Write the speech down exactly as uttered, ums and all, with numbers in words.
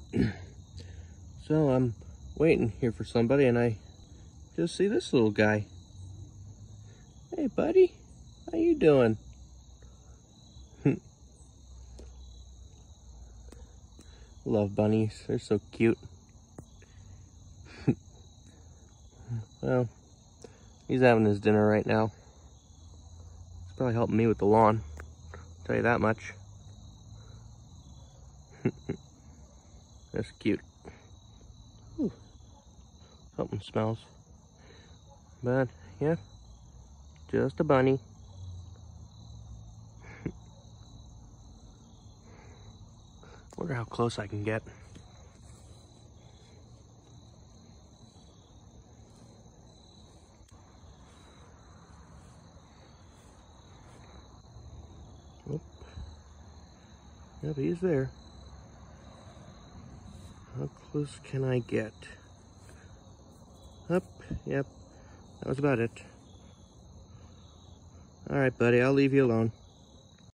So I'm waiting here for somebody, and I just see this little guy. Hey, buddy, how you doing? Love bunnies, they're so cute. Well, he's having his dinner right now. He's probably helping me with the lawn, I'll tell you that much. That's cute. Ooh, something smells. But yeah, just a bunny. Wonder how close I can get. Oh. Yep, he's there. How close can I get? Up, yep, that was about it. All right, buddy, I'll leave you alone.